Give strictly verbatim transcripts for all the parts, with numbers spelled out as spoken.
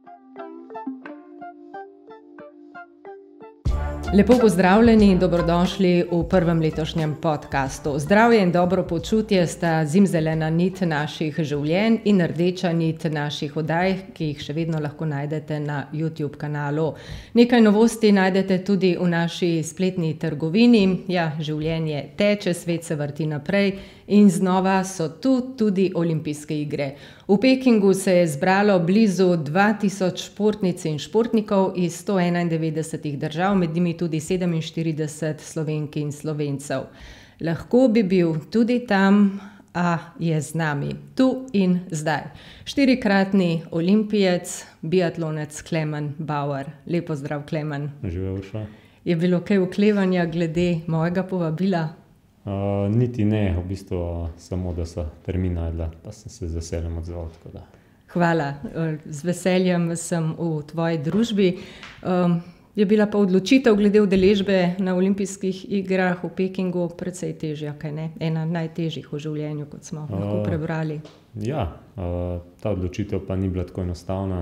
Lepo pozdravljeni in dobrodošli v prvem letošnjem podcastu. Zdravje in dobro počutje sta zimzelena nit naših življenj in rdeča nit naših oddaj, ki jih še vedno lahko najdete na YouTube kanalu. Nekaj novosti najdete tudi v naši spletni trgovini. Ja, življenje teče, svet se vrti naprej in znova so tu tudi olimpijske igre. V Pekingu se je zbralo blizu dva tisoč športnic in športnikov iz sto enaindevetdeset držav, med njimi tudi sedeminštirideset Slovenk in Slovencev. Lahko bi bil tudi tam, a je z nami, tu in zdaj. Štirikratni olimpijec, biatlonec Klemen Bauer. Lep pozdrav, Klemen. Živijo, Urša. Je bilo kaj oklevanja glede mojega povabila? Uh, niti ne, v bistvu samo, da so termin najdla, pa sem se z veseljem odzval. Tako da. Hvala, z veseljem sem v tvoji družbi. Um, je bila pa odločitev glede udeležbe na olimpijskih igrah v Pekingu precej težja, kaj ne? Ena najtežjih v življenju, kot smo uh, lahko prebrali. Ja, uh, ta odločitev pa ni bila tako enostavna.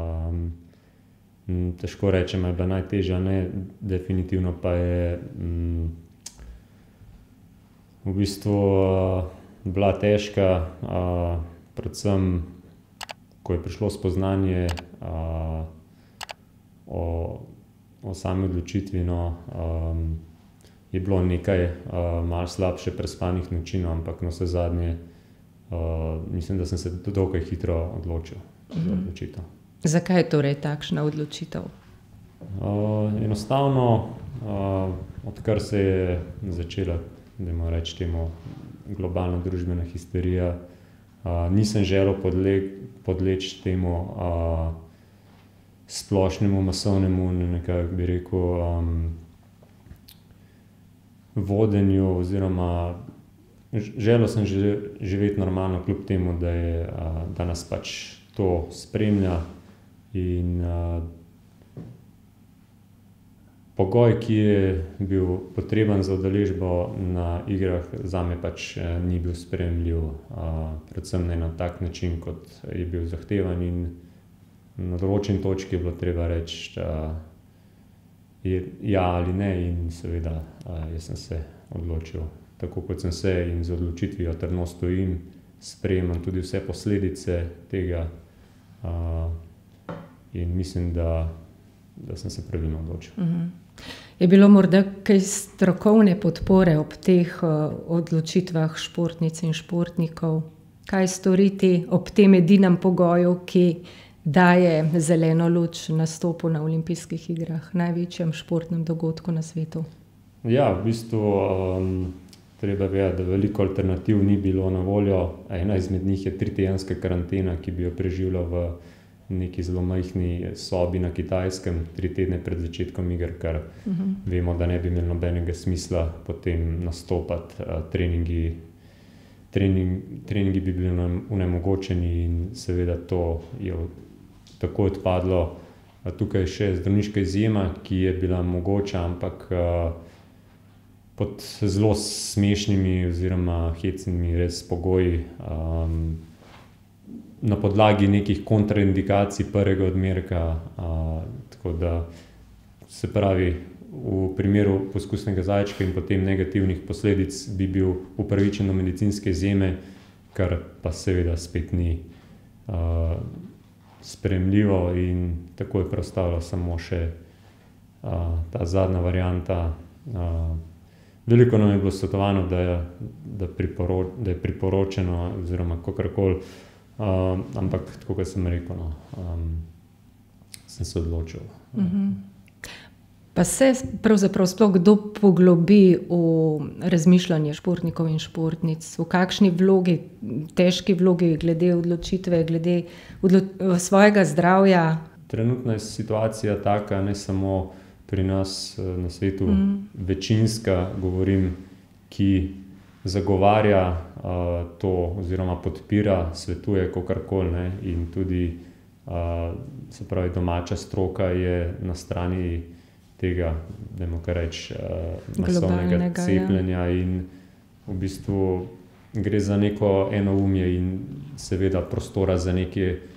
Um, težko rečem, je bila najtežja, ne, definitivno pa je um, v bistvu uh, bila težka, uh, predvsem, ko je prišlo spoznanje uh, o, o sami odločitvi, no, um, je bilo nekaj uh, malo slabše prespanih noči, no, ampak na vse zadnje, uh, mislim, da sem se dokaj hitro odločil mm-hmm. za odločitev. Zakaj je torej takšna odločitev? Uh, enostavno, uh, odkar se je začela, da reči temu, globalna družbena histerija. Uh, nisem želel podle, podleči temu uh, splošnemu, masovnemu, nekako bi rekel, um, vodenju, oziroma želel sem živeti normalno, kljub temu, da, je, uh, da nas pač to spremlja. In uh, pogoj, ki je bil potreben za udeležbo na igrah, zame pač ni bil sprejemljiv, predvsem ne na tak način, kot je bil zahtevan, in na določeni točki je bilo treba reči ja ali ne, in seveda jaz sem se odločil tako, kot sem se, in z odločitvijo trdno stojim, sprejemam tudi vse posledice tega in mislim, da, da sem se pravilno odločil. Mhm. Je bilo morda kaj strokovne podpore ob teh uh, odločitvah športnic in športnikov? Kaj storiti ob tem edinem pogoju, ki daje zeleno luč nastopu na olimpijskih igrah, največjem športnem dogodku na svetu? Ja, v bistvu um, treba vedeti, da veliko alternativ ni bilo na voljo. Ena izmed njih je tritedenska karantena, ki bi jo preživljal v neki zelo majhni sobi na Kitajskem, tri tedne pred začetkom iger, kar uh-huh. vemo, da ne bi imelo nobenega smisla potem nastopati. Treningi, trening, treningi bi bili onemogočeni in seveda to je tako odpadlo. Tukaj je še zdravniška izjema, ki je bila mogoča, ampak pod zelo smešnimi oziroma hecnimi res pogoji, um, na podlagi nekih kontraindikacij prvega odmerka, a, tako da se pravi, v primeru poskusnega zajčka in potem negativnih posledic bi bil upravičen do medicinske izjeme, kar pa seveda spet ni a, sprejemljivo, in tako je preostalo samo še a, ta zadnja varianta. A, veliko nam je bilo svetovano, da je, da priporo, da je priporočeno oziroma kakorkoli. Uh, ampak, tako kot sem rekel, no, um, sem se odločil. Uh-huh. Pa se pravzaprav sploh kdo poglobi v razmišljanje športnikov in športnic, v kakšni vlogi, težki vlogi glede odločitve, glede odlo- svojega zdravja? Trenutna je situacija taka, ne samo pri nas na svetu, uh-huh. večinska, govorim, ki zagovarja uh, to oziroma podpira, svetuje kakorkoli, ne, in tudi uh, se pravi domača stroka je na strani tega, dajmo kar reči, uh, masovnega cepljenja, ja. In v bistvu gre za neko enoumje in seveda prostora za neke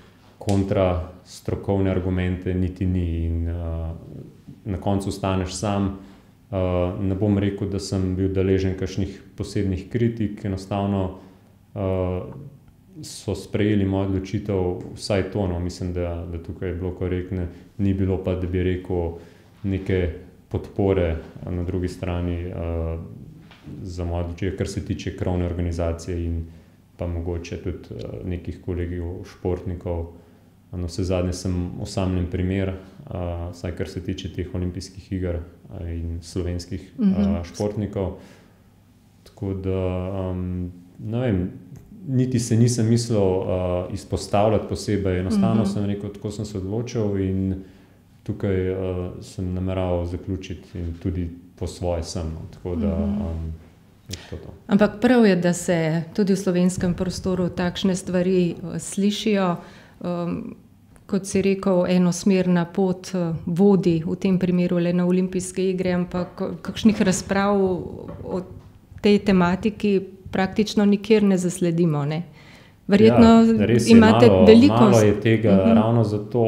kontra strokovne argumente niti ni in uh, na koncu ostaneš sam. Uh, ne bom rekel, da sem bil deležen kakšnih posebnih kritik, enostavno uh, so sprejeli mojo odločitev, vsaj to, no, mislim, da, da tukaj je bilo korektne, ni bilo pa, da bi rekel neke podpore na drugi strani uh, za mojo odločitev, kar se tiče krovne organizacije in pa mogoče tudi uh, nekih kolegijev, športnikov. No, vse zadnje sem osamljen primer, uh, vsaj kar se tiče teh olimpijskih iger uh, in slovenskih uh, športnikov. Tako da, um, ne vem, niti se nisem mislil uh, izpostavljati posebej, enostavno sem rekel, tako sem se odločil in tukaj uh, sem nameraval zaključiti in tudi po svoje sem. Tako da, um, je to to. Ampak prav je, da se tudi v slovenskem prostoru takšne stvari uh, slišijo. Um, kot si rekel, enosmerna pot uh, vodi v tem primeru le na olimpijske igre, ampak kakšnih razprav o tej tematiki praktično nikjer ne zasledimo, ne? Verjetno ja, imate malo, veliko... Malo je tega, uh-huh. ravno zato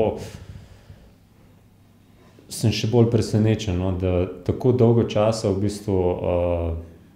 sem še bolj presenečen, no, da tako dolgo časa v bistvu uh,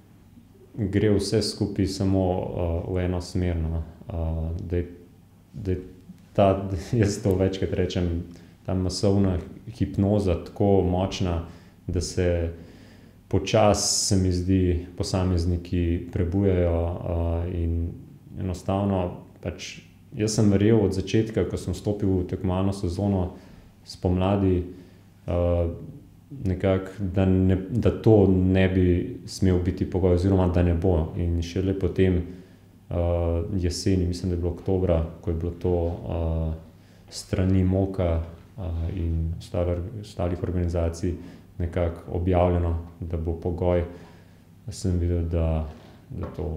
gre vse skupaj samo uh, v eno smer, no. uh, da, da je ta, jaz to večkrat rečem, ta masovna hipnoza tako močna, da se počas, se mi zdi, posamezniki prebujajo uh, in enostavno pač jaz sem verjel od začetka, ko sem stopil v tekmovalno sezono spomladi, uh, nekako, da, ne, da to ne bi smel biti pogoj, oziroma da ne bo. In šele potem uh, jeseni, mislim, da je bilo oktobra, ko je bilo to uh, strani Moka uh, in ostalih organizacij nekako objavljeno, da bo pogoj, sem videl, da, da to,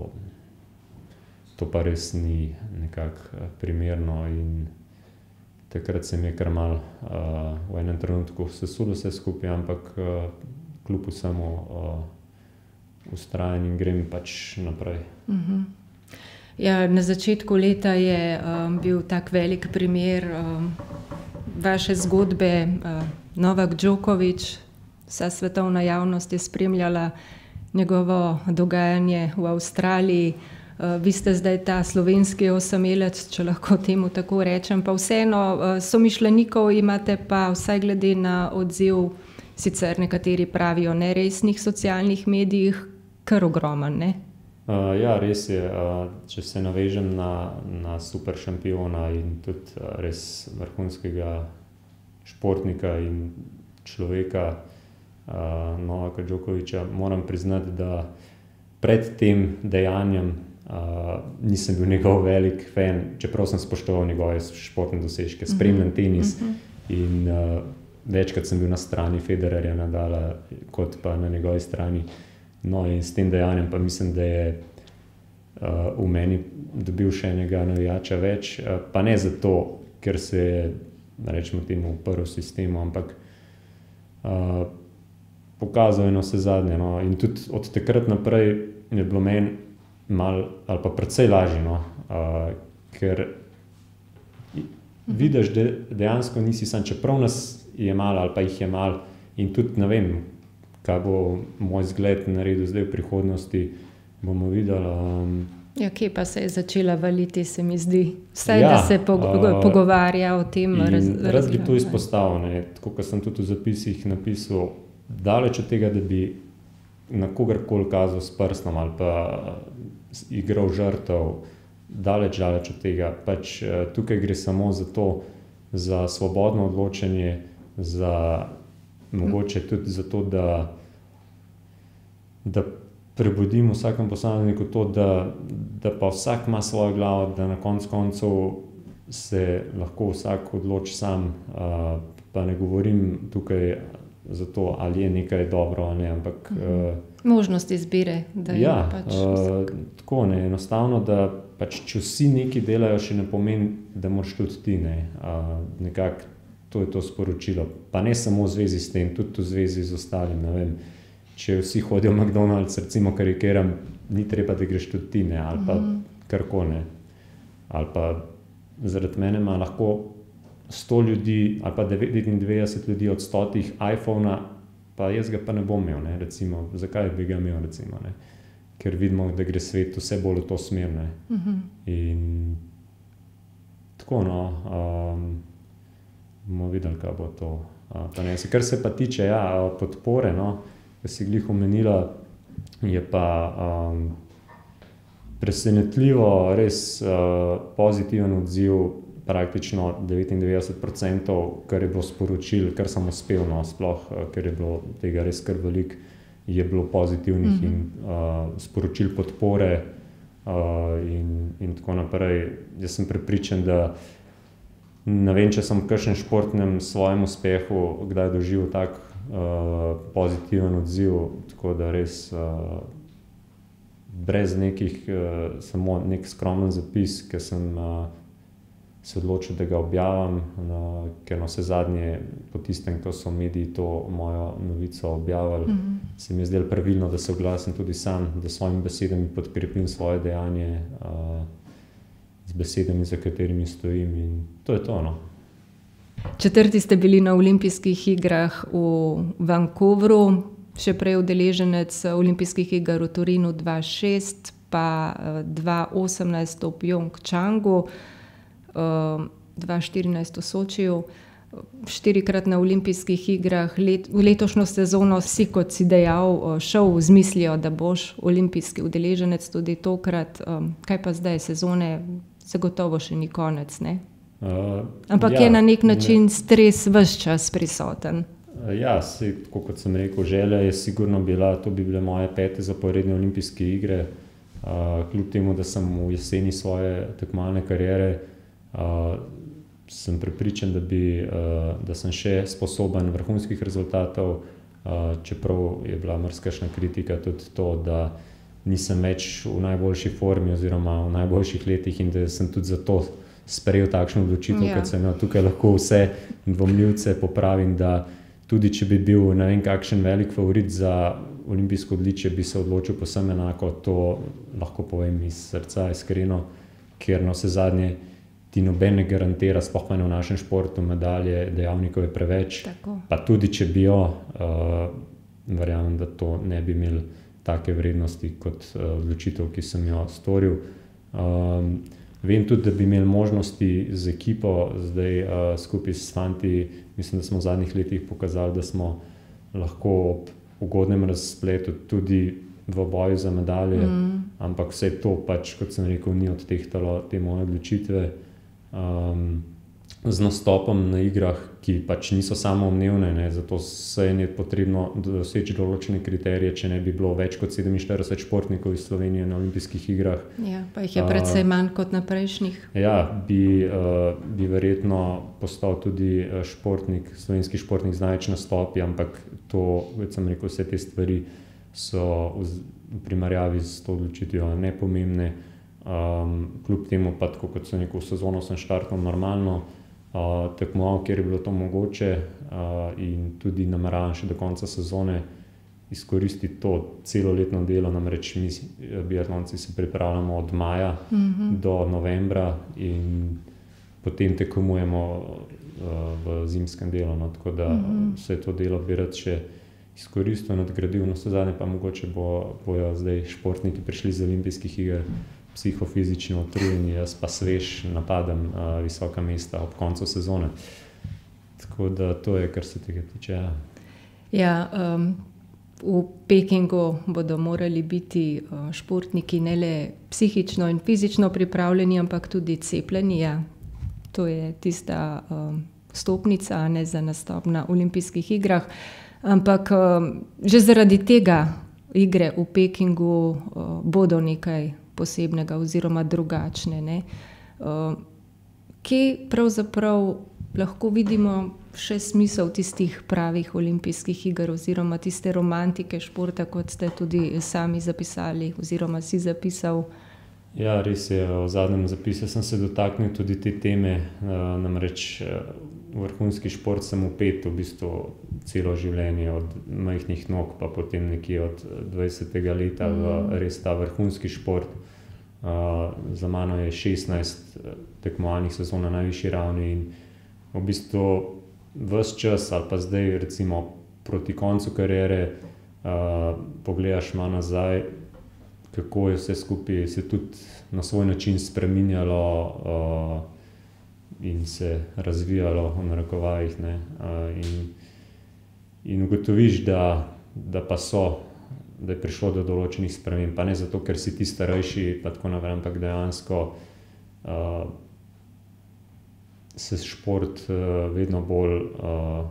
to pa res ni nekako primerno in takrat se mi je kar malo uh, v enem trenutku sesulo vse skupaj, ampak uh, kljub vsemu uh, vztrajam in grem pač naprej. Uh-huh. Ja, na začetku leta je um, bil tak velik primer um, vaše zgodbe, uh, Novak Djokovic. Vsa svetovna javnost je spremljala njegovo dogajanje v Avstraliji. Vi ste zdaj ta slovenski osamelec, če lahko temu tako rečem, pa vseeno somišljenikov imate pa vsaj glede na odziv, sicer nekateri pravijo neresnih socialnih medijih, kar ogroman, ne? Uh, ja, res je. Uh, če se navežem na, na super šampiona in tudi uh, res vrhunskega športnika in človeka, Uh, Novaka Djokoviča, moram priznati, da pred tem dejanjem uh, nisem bil njegov velik fan, čeprav sem spoštoval njegove športne dosežke, spremljam tenis uh-huh. in uh, večkrat sem bil na strani Federerja, Nadala, kot pa na njegovi strani. No in s tem dejanjem pa mislim, da je uh, v meni dobil še enega navijača več, uh, pa ne zato, ker se je, rečemo temu, uprl sistemu, ampak uh, pokazal je na vse zadnje. No. In tudi od takrat naprej je bilo meni malo ali pa precej lažje, no. uh, ker vidiš, da dejansko nisi sam, čeprav nas je malo ali pa jih je malo in tudi ne vem, kaj bo moj zgled naredil zdaj v prihodnosti, bomo videli. Um, ja, kje pa se je začela valiti, se mi zdi. Vsaj, ja, da se po, uh, pogovarja o tem. Raz, raz bi to izpostavil, ne. Tako, kot sem tudi v zapisih napisal, daleč od tega, da bi na kogarkoli kazal s prstom ali pa igral žrtev, daleč, daleč od tega. Pač tukaj gre samo za to, za svobodno odločanje, za mogoče tudi za to, da, da prebudimo vsakem posamezniku to, da, da pa vsak ima svojo glavo, da na koncu koncev se lahko vsak odloči sam, uh, pa ne govorim tukaj zato, ali je nekaj dobro ali ne, ampak... Uh, možnost izbire, da je ja, pač... Uh, tako ne, enostavno, da pač če vsi nekaj delajo, še ne pomeni, da moraš tudi ti, ne. Uh, nekako to je to sporočilo. Pa ne samo v zvezi s tem, tudi v zvezi z ostalim, ne vem. Če vsi hodijo v McDonald's, recimo karikiram, ni treba, da greš tudi ti, ne, ali pa mm. karko, ne. Ali pa zaradi mene ima lahko sto ljudi ali pa devetindevetdeset ljudi od stotih iPhona, pa jaz ga pa ne bom imel, ne, recimo, zakaj bi ga imel, recimo, ne, ker vidimo, da gre svet vse bolj v to smer, ne. Uh-huh. In tako, no, um, bomo videli, kaj bo to. Uh, Kar se pa tiče, ja, podpore, no, ki si glih omenila, je pa um, presenetljivo, res uh, pozitiven odziv, praktično devetindevetdeset procentov, kar je bilo sporočil, kar sem uspel, no, sploh, ker je bilo tega res kar veliko, je bilo pozitivnih mm-hmm. in uh, sporočil podpore uh, in, in tako naprej. Jaz sem prepričan, da ne vem, če sem v kakšnem športnem svojem uspehu kdaj doživel tak uh, pozitiven odziv, tako da res uh, brez nekih, uh, samo nek skromen zapis, ker sem uh, se odločil, da ga objavim, no, ker na vse zadnje po tistem, ko so mediji to mojo novico objavili, mm-hmm. se mi je zdelo pravilno, da se oglasim tudi sam, da s svojimi besedami podkrepim svoje dejanje uh, z besedami, za katerimi stojim, in to je to, no. Četrti ste bili na olimpijskih igrah v Vancouverju, še prej udeleženec olimpijskih iger v Torinu dva tisoč šest, pa dva tisoč osemnajst v Pjongčangu, dva tisoč štirinajst v Sočiju, štirikrat na olimpijskih igrah. Let, v letošnjo sezono si, kot si dejal, šel z mislijo, da boš olimpijski udeleženec tudi tokrat. Kaj pa zdaj? Sezone zagotovo še ni konec, ne? Uh, Ampak ja, je na nek način ne. Stres ves čas prisoten. Ja, si, tako kot sem rekel, želja je sigurno bila, to bi bile moje pete zaporedne olimpijske igre. Uh, kljub temu, da sem v jeseni svoje tekmovalne kariere, Uh, sem prepričan, da, bi, uh, da sem še sposoben vrhunskih rezultatov, uh, čeprav je bila marsikakšna kritika tudi to, da nisem več v najboljši formi oziroma v najboljših letih in da sem tudi zato sprejel takšno odločitev, ja. Ker sem imel tukaj lahko vse dvomljivce popravim, da tudi če bi bil ne vem kakšen velik favorit za olimpijsko odličje, bi se odločil povsem enako, to lahko povem iz srca iskreno, ker na vse zadnje ti noben ne garantira, sploh pa ne v našem športu, medalje, dejavnikov je preveč. Tako. Pa tudi, če bi jo, uh, verjamem, da to ne bi imel take vrednosti kot uh, odločitev, ki sem jo storil. Um, vem tudi, da bi imel možnosti z ekipo, zdaj uh, skupaj s fanti, mislim, da smo v zadnjih letih pokazali, da smo lahko ob ugodnem razpletu tudi v boju za medalje, mm. ampak vse to pač, kot sem rekel, ni odtehtalo te moje odločitve. Um, z nastopom na igrah, ki pač niso samoumevne, ne, zato se je potrebno doseči določene kriterije, če ne bi bilo več kot sedeminštirideset športnikov iz Slovenije na olimpijskih igrah. Ja, pa jih je precej uh, manj kot na prejšnjih. Ja, bi, uh, bi verjetno postal tudi športnik, slovenski športnik z največ nastopi, ampak to, kot sem rekel, vse te stvari so v, v primerjavi z to odločitvijo nepomembne. Um, kljub temu pa, tako kot sem rekel, v sezono sem štartal normalno, uh, tekmoval, kjer je bilo to mogoče uh, in tudi nameravam še do konca sezone izkoristiti to celoletno delo, namreč mi biatlonci se pripravljamo od maja mm-hmm. do novembra in potem tekmujemo uh, v zimskem delu, no, tako da mm-hmm. vse to delo bi rad še izkoristil, nadgradil, no vse zadnje pa mogoče bo, bojo zdaj športniki prišli z olimpijskih iger psihofizično utrujeni, jaz pa svež napadem uh, visoka mesta ob koncu sezone. Tako da to je, kar se tega tiče. Ja, ja um, v Pekingu bodo morali biti uh, športniki ne le psihično in fizično pripravljeni, ampak tudi cepljeni. Ja. To je tista um, stopnica, ne, za nastop na olimpijskih igrah. Ampak um, že zaradi tega igre v Pekingu uh, bodo nekaj posebnega oziroma drugačne. Ne? Uh, kje pravzaprav lahko vidimo še smisel tistih pravih olimpijskih iger oziroma tiste romantike športa, kot ste tudi sami zapisali oziroma si zapisal? Ja, res je. V zadnjem zapisu sem se dotaknil tudi te teme, uh, namreč uh, vrhunski šport sem vpet v bistvu celo življenje, od majhnih nog pa potem nekje od dvajsetega leta mm. v res ta vrhunski šport. Uh, za mano je šestnajst tekmovalnih sezon na najvišji ravni in v bistvu ves čas ali pa zdaj recimo proti koncu kariere uh, pogledaš malo nazaj, kako je vse skupaj se tudi na svoj način spreminjalo uh, in se razvijalo v narekovajih, ne, uh, in, in ugotoviš, da, da pa so, da je prišlo do določenih sprememb, pa ne zato, ker si ti starejši, pa tako naprej, ampak dejansko uh, se šport uh, vedno bolj uh,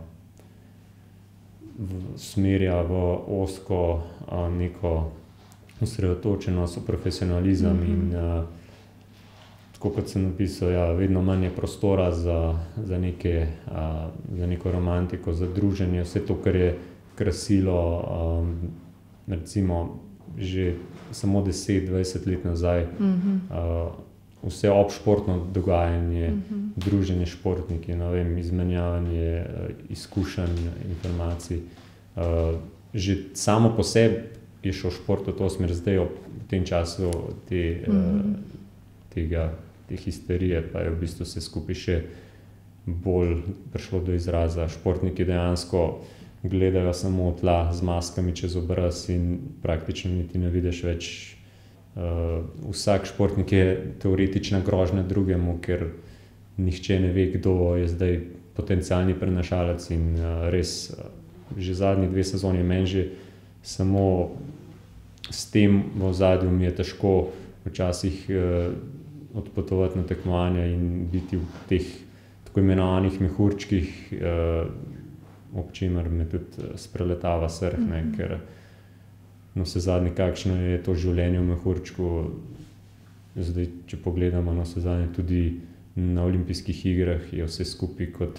smerja v ozko uh, neko osredotočenost v profesionalizem mm-hmm. in uh, tako kot sem napisal, ja, vedno manj je prostora za, za, neke, uh, za neko romantiko, za druženje, vse to, kar je krasilo um, recimo že samo deset dvajset let nazaj, mm-hmm. uh, vse obšportno dogajanje, mm-hmm. druženje športniki, ne vem, izmenjavanje uh, izkušenj, informacij. Uh, že samo po sebi je šel šport v to smer, zdaj v tem času te, mm-hmm. uh, tega, te histerije, pa je v bistvu se skupaj še bolj prišlo do izraza. Športniki dejansko gledajo samo v tla z maskami čez obraz in praktično niti ne vidiš več. Uh, vsak športnik je teoretična grožnja drugemu, ker nihče ne ve, kdo je zdaj potencialni prenašalec in uh, res uh, že zadnji dve sezoni meni že samo s tem v ozadju mi je težko včasih uh, odpotovati na tekmovanja in biti v teh tako imenovanih mehurčkih, uh, ob čemer me tudi spreletava srh, ne, mm-hmm. ker no vse zadnje, kakšno je to življenje v mehurčku. Zdaj, če pogledamo na vse zadnje, tudi na olimpijskih igrah je vse skupaj kot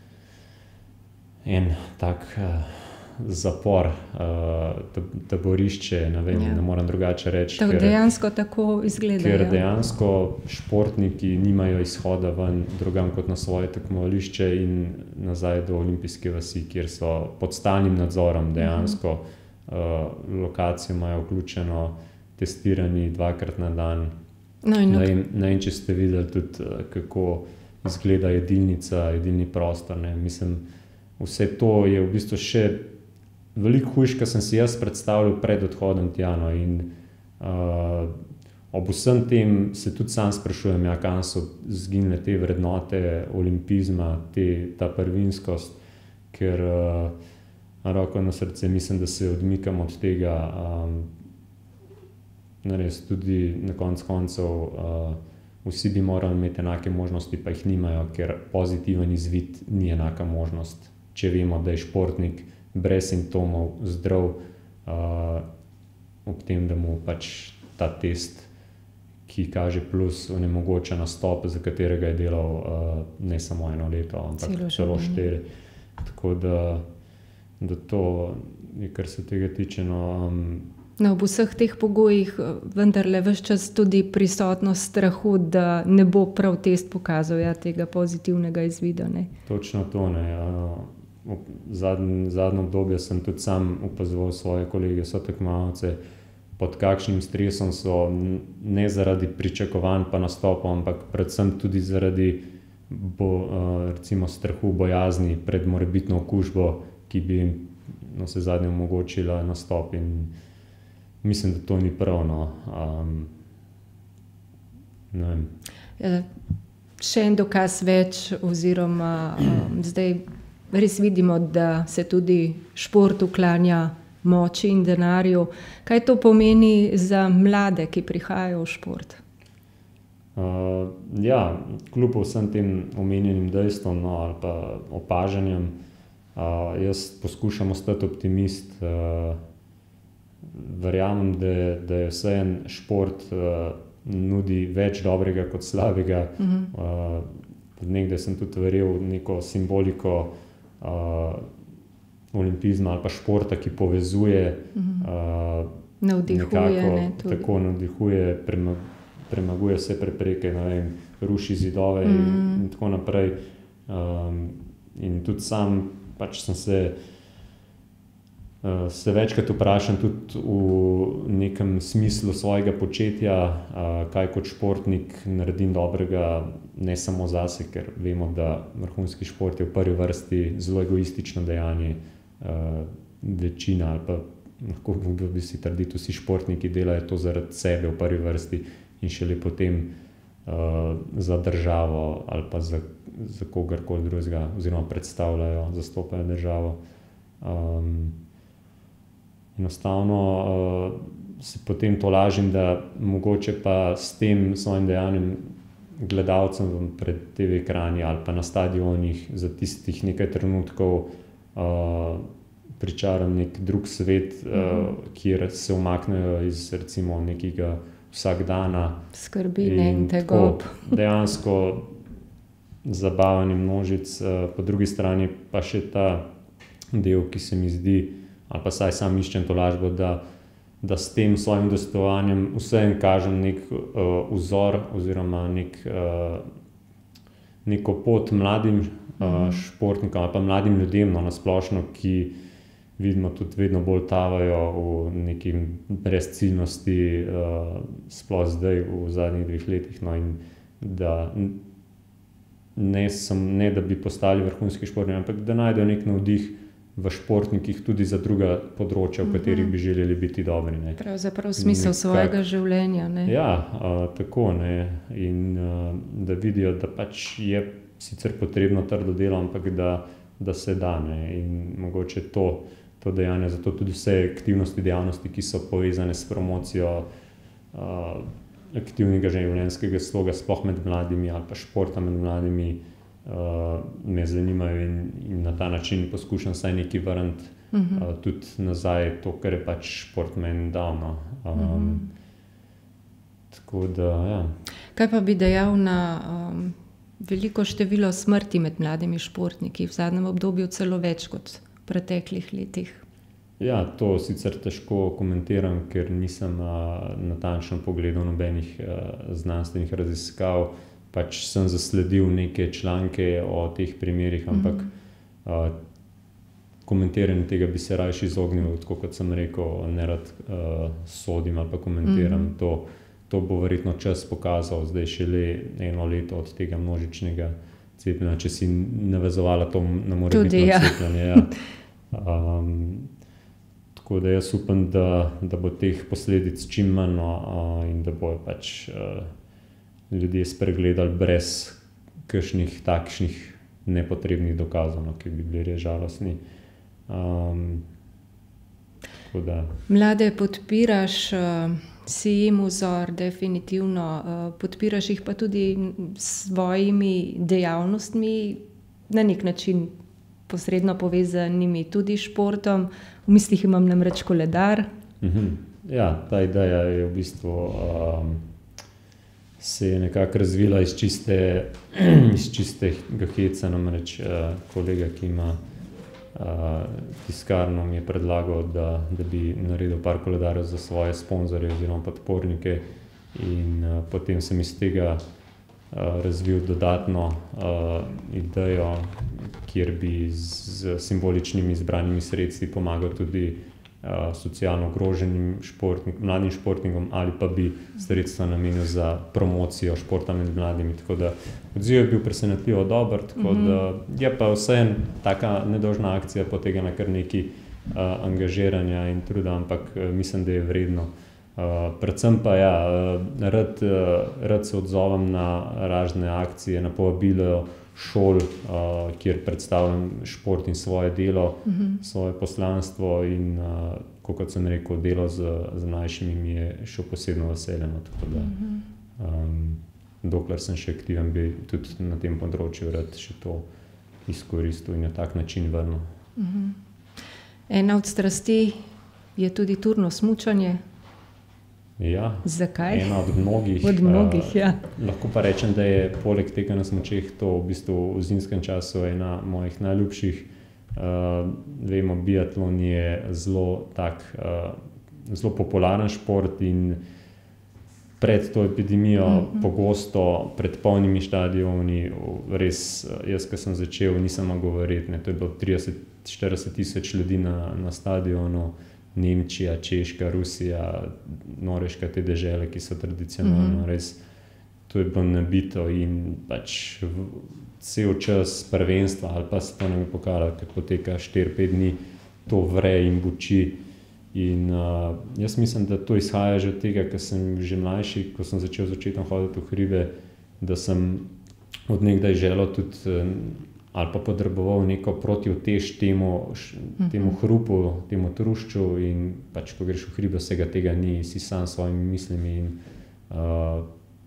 en tak uh, zapor, uh, taborišče, ne vem, ja. ne moram drugače reči. To dejansko tako izgleda. Ker dejansko športniki nimajo izhoda ven drugam kot na svoje tekmovališče in nazaj do olimpijske vasi, kjer so pod stalnim nadzorom dejansko. Uh-huh. Uh, lokacijo imajo vključeno, testirani dvakrat na dan. No in ne vem, ne vem, če ste videli tudi, uh, kako izgleda jedilnica, jedilni prostor. Ne. Mislim, vse to je v bistvu še veliko hujš, kar sem si jaz predstavljal pred odhodom tja. No. In uh, ob vsem tem se tudi sam sprašujem, ja, kam so zginile te vrednote olimpizma, te, ta prvinskost, ker uh, roko na srce, mislim, da se odmikam od tega. Um, res tudi na konc koncev uh, vsi bi morali imeti enake možnosti, pa jih nimajo, ker pozitiven izvid ni enaka možnost. Če vemo, da je športnik brez simptomov zdrav, uh, ob tem, da mu pač ta test, ki kaže plus, onemogoča nastop, za katerega je delal uh, ne samo eno leto, ampak celo štiri. Tako da da to je, kar se tega tiče. No, um, no, v vseh teh pogojih vendarle ves čas tudi prisotnost strahu, da ne bo prav test pokazal ja, tega pozitivnega izvida. Ne? Točno to. Ne. Zadnje, zadnje obdobje sem tudi sam opazoval svoje kolege, sotekmovalce, pod kakšnim stresom so, ne zaradi pričakovanj pa nastopov, ampak predvsem tudi zaradi bo, recimo strahu, bojazni pred morebitno okužbo, ki bi jim no, se zadnje omogočila nastop in mislim, da to ni prav. No. Um, ne vem. Še en dokaz več oziroma um, zdaj res vidimo, da se tudi šport uklanja moči in denarju. Kaj to pomeni za mlade, ki prihajajo v šport? Uh, ja, kljub vsem tem omenjenim dejstvom, no, ali pa opažanjem, Uh, jaz poskušam ostati optimist. Uh, verjamem, da, da je vse en šport uh, nudi več dobrega kot slabega. Uh-huh. Uh, nekdaj sem tudi verjel neko simboliko uh, olimpizma ali pa športa, ki povezuje, uh-huh. uh, navdihuje, nekako ne, tako navdihuje, premag, premaguje vse prepreke, ne vem, ruši zidove uh-huh. in, in tako naprej. Um, in tudi sam pač sem se uh, se večkrat vprašam tudi v nekem smislu svojega početja, uh, kaj kot športnik naredim dobrega, ne samo zase, ker vemo, da vrhunski šport je v prvi vrsti zelo egoistično dejanje. Uh, večina ali pa lahko bi si trditi, vsi športniki delajo to zaradi sebe v prvi vrsti in šele potem uh, za državo ali pa za, za kogarkoli drugega oziroma predstavljajo, zastopajo državo. Um, enostavno uh, se potem to lažim, da mogoče pa s tem svojim dejanjem gledalcem pred te ve ekrani ali pa na stadionih za tistih nekaj trenutkov uh, pričaram nek drug svet, mm-hmm. uh, kjer se umaknejo iz recimo nekega vsakdana. Skrbi in tegob. Dejansko zabavanje množic, uh, po drugi strani pa še ta del, ki se mi zdi, ali pa saj sam iščem to lažbo, da, da s tem svojim udejstvovanjem vsem kažem nek uh, vzor oziroma nek, uh, neko pot mladim uh, športnikom ali pa mladim ljudem, no, na splošno, ki vidimo tudi vedno bolj tavajo v neki brezciljnosti, uh, sploh zdaj v zadnjih dveh letih. No, in da ne, sem, ne da bi postali vrhunski športniki, ampak da najdejo nek navdih v športnikih tudi za druga področja, v katerih bi želeli biti dobri. Ne. Pravzaprav smisel Nekak, svojega življenja. Ne? Ja, uh, tako. Ne. In uh, da vidijo, da pač je sicer potrebno trdo delo, ampak da, da se da. Ne. In mogoče to to dejanje, zato tudi vse aktivnosti, dejavnosti, ki so povezane s promocijo uh, aktivnega življenjskega sloga, sploh med mladimi ali pa športa med mladimi, uh, me zanimajo in, in na ta način poskušam vsaj nekaj vrniti uh-huh. uh, tudi nazaj to, kar je pač šport meni dal. No. Um, uh-huh. Tako da, ja. Kaj pa bi dejal na um, veliko število smrti med mladimi športniki, v zadnjem obdobju celo več kot preteklih letih? Ja, to sicer težko komentiram, ker nisem uh, natančno pogledal nobenih uh, znanstvenih raziskav, pač sem zasledil neke članke o teh primerih, ampak mm-hmm. uh, komentiranju tega bi se raje izognil, tako kot sem rekel, ne rad uh, sodim ali pa komentiram. Mm-hmm. To, to bo verjetno čas pokazal, zdaj šele eno leto od tega množičnega cepljenja, če si navezovala to na morebitno ja. cepljenje. Ja. Um, tako da jaz upam, da, da bo teh posledic čim manj uh, in da bojo pač uh, ljudje spregledali brez kakšnih takšnih nepotrebnih dokazov, no, ki bi bili res žalostni. Um, tako da. Mlade podpiraš, uh, si jim vzor, definitivno. Uh, podpiraš jih pa tudi s svojimi dejavnostmi, na nek način posredno povezanimi tudi športom. V mislih imam namreč koledar. Mm-hmm. Ja, ta ideja je v bistvu um, se je nekako razvila iz čiste iz čistega heca, namreč uh, kolega, ki ima uh, tiskarno, mi je predlagal, da, da bi naredil par koledarjev za svoje sponzorje oziroma podpornike in uh, potem sem iz tega Uh, razvil dodatno uh, idejo, kjer bi z simboličnimi izbranimi sredstvi pomagal tudi uh, socialno ogroženim športnik, mladim športnikom ali pa bi sredstva namenil za promocijo športa med mladimi. Tako da odziv je bil presenetljivo dober, tako mm-hmm. da je pa vseeno taka nedolžna akcija potegala kar nekaj uh, angažiranja in truda, ampak uh, mislim, da je vredno. Uh, predvsem pa ja, uh, rad, uh, rad se odzovem na razne akcije, na povabilo šol, uh, kjer predstavljam šport in svoje delo, uh-huh. svoje poslanstvo in uh, kot sem rekel, delo z, z mlajšimi mi je še posebno veseljeno. Tako da, um, dokler sem še aktiven, bi tudi na tem področju rad še to izkoristil in na tak način vrnil. Uh-huh. Ena od strasti je tudi turno smučanje. Ja, zakaj? Ena od mnogih. Od mnogih, ja. Uh, lahko pa rečem, da je poleg tega na smučeh to v bistvu v zimskem času ena mojih najljubših. Uh, vemo, biatlon je zelo tak, uh, zelo popularen šport in pred to epidemijo mm-hmm. pogosto pred polnimi štadioni, res, jaz, ko sem začel, nisem mogel govoriti, ne, to je bilo trideset do štirideset tisoč ljudi na, na stadionu, Nemčija, Češka, Rusija, Norveška, te dežele, ki so tradicionalno mm-hmm. res, to je bilo nabito in pač v, cel čas prvenstva ali pa svetovnega pokala, ki poteka štiri pet dni, to vre in buči. In uh, jaz mislim, da to izhaja že od tega, ker sem že mlajši, ko sem začel začetno hoditi v hribe, da sem od nekdaj želel tudi ali pa potreboval neko protiutež temu, temu hrupu, temu trušču in pač, ko greš v hribe, vsega tega ni, si sam s svojimi mislimi in uh,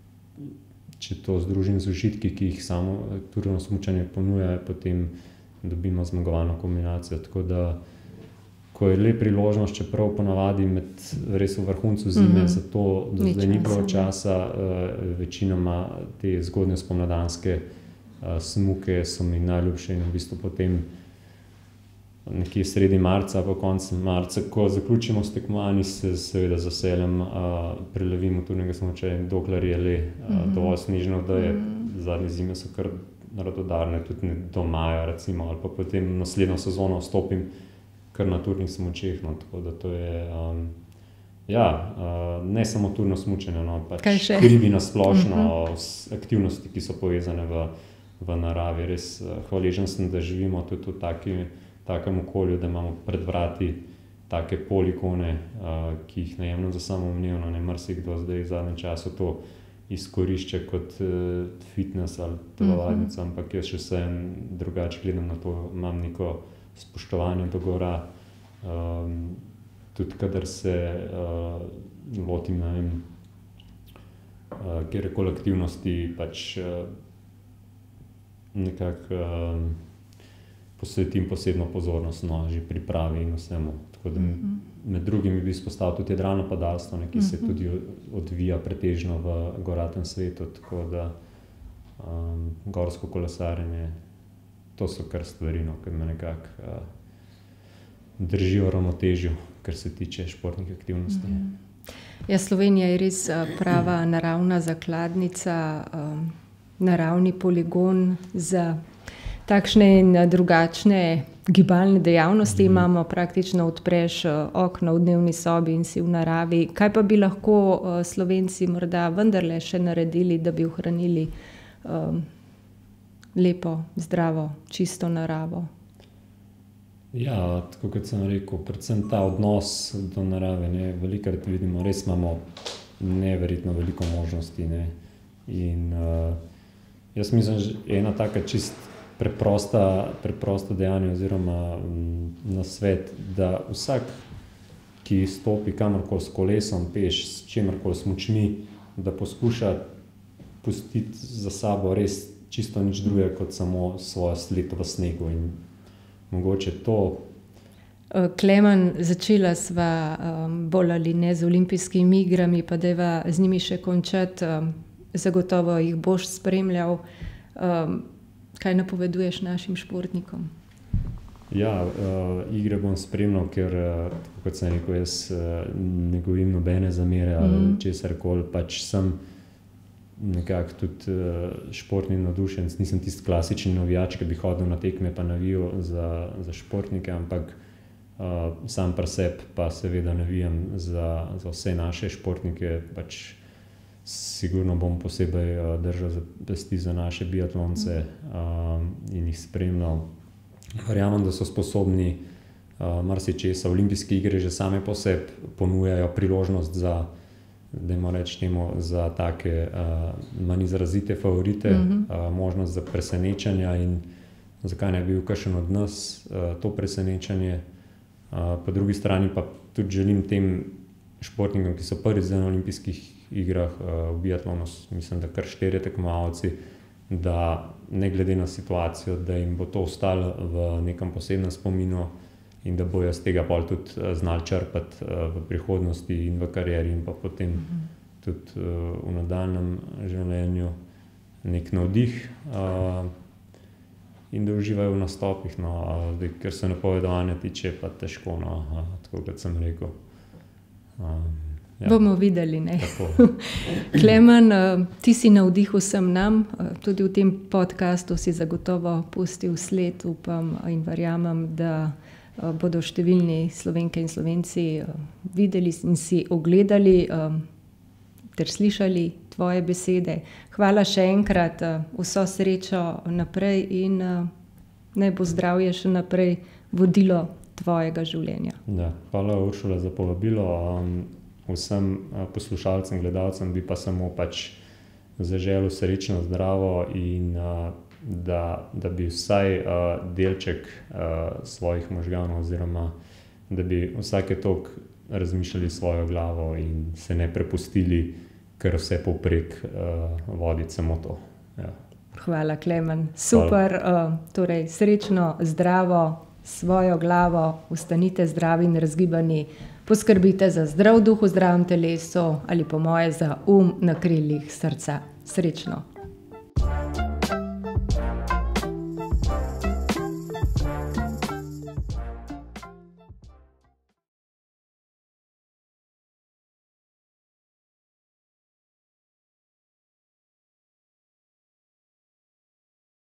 če to združim z užitki, ki jih samo turno smučanje ponuja, potem dobimo zmagovalno kombinacijo. Tako da, ko je le priložnost, čeprav ponavadi med res v vrhuncu zime, mm-hmm. zato do zdaj ni bilo časa, uh, večinoma te zgodnje spomladanske uh, smuke so mi najljubše in v bistvu potem nekje sredi marca, pa konec marca, ko zaključimo s tekmovanji, se seveda z veseljem uh, prelevimo turnega smučanja, dokler je le uh, mm-hmm. dovolj snežno, da je mm-hmm. zadnje zime so kar radodarne, tudi do maja recimo, ali pa potem naslednjo sezono vstopim kar na turnih smučeh, no, tako da to je, um, ja, uh, ne samo turno smučanje, no, pač hribi na splošno, mm-hmm. aktivnosti, ki so povezane v, v naravi. Res uh, hvaležen sem, da živimo tudi v taki, takem okolju, da imamo pred vrati take poligone, uh, ki jih ne jemljem za samoumevno, ne marsikdo zdaj v zadnjem času to izkorišča kot uh, fitness ali telovadnico, mm-hmm. ampak jaz še vsem drugače gledam na to, imam neko spoštovanje do gora, um, tudi kadar se uh, lotim, ne vem, uh, kjerkoli aktivnosti, pač uh, nekako um, posvetim posebno pozornost, no, že pripravi in vsemu. Tako da mm-hmm. med drugimi bi izpostavil tudi jadralno padalstvo, ne, ki mm-hmm. se tudi odvija pretežno v goratem svetu, tako da um, gorsko kolesarjenje, to so kar stvari, no, ki me nekako uh, držijo v ravnotežju, kar se tiče športnih aktivnosti. Mm-hmm. Ja, Slovenija je res prava naravna zakladnica, um, naravni poligon za takšne in drugačne gibalne dejavnosti. Mm-hmm. Imamo praktično odpreš okno v dnevni sobi in si v naravi. Kaj pa bi lahko uh, Slovenci morda vendarle še naredili, da bi ohranili um, lepo, zdravo, čisto naravo? Ja, tako kot sem rekel, predvsem ta odnos do narave, ne, velikokrat vidimo, res imamo neverjetno veliko možnosti, ne, in uh, jaz mislim, že ena taka čist preprosta, preprosta dejanja oziroma m, nasvet, da vsak, ki stopi kamorkoli s kolesom, peš, s čemerkoli smučmi, da poskuša pustiti za sabo res čisto nič drugega kot samo svojo sled v snegu in mogoče to. Klemen, začela sva um, bolj ali ne z olimpijskimi igrami, pa dajva z njimi še končati. Um, zagotovo jih boš spremljal. Um, kaj napoveduješ našim športnikom? Ja, uh, igre bom spremljal, ker, uh, kot sem rekel, jaz uh, ne govorim nobene zamere ali mm. česarkoli, pač sem nekako tudi uh, športni navdušenec, nisem tisti klasični navijač, ki bi hodil na tekme pa navijal za, za športnike, ampak uh, sam pri sebi pa seveda navijam za, za vse naše športnike, pač sigurno bom posebej uh, držal za pesti za naše biatlonce uh, in jih spremljal. Verjamem, da so sposobni uh, marsičesa. Olimpijske igre že same po sebi ponujajo priložnost za dajmo reči temu, za take uh, manj izrazite favorite, mm-hmm. uh, možnost za presenečanja in zakaj ne bi bil kakšen od nas uh, to presenečanje. Uh, po drugi strani pa tudi želim tem športnikom, ki so prvi zdaj na olimpijskih igrah uh, v biatlonu, mislim, da kar štirje tekmovalci, da ne glede na situacijo, da jim bo to ostalo v nekem posebnem spominu in da bojo z tega pol tudi znali črpati uh, v prihodnosti in v karieri in pa potem mm-hmm. tudi uh, v nadaljnjem življenju nek navdih uh, in da uživajo v nastopih, no, uh, ker se napovedovanja tiče pa težko, no, uh, tako kot sem rekel. Uh, Ja. Bomo videli. Klemen, ti si navdih vsem nam, tudi v tem podcastu si zagotovo pustil sled, upam in verjamem, da bodo številni Slovenke in Slovenci videli in si ogledali ter slišali tvoje besede. Hvala še enkrat, vso srečo naprej in naj bo zdravje še naprej vodilo tvojega življenja. Ja, hvala, Uršula, za povabilo. Vsem poslušalcem, gledalcem bi pa samo pač zaželel srečno, zdravo in da, da bi vsaj delček svojih možganov oziroma da bi vsake toliko razmišljali svojo glavo in se ne prepustili kar vse povprek voditi samo to. Ja. Hvala, Klemen. Super, Hvala. Torej srečno, zdravo, svojo glavo, ostanite zdravi in razgibani. Poskrbite za zdrav duh v zdravem telesu ali po moje za um na krilih srca. Srečno!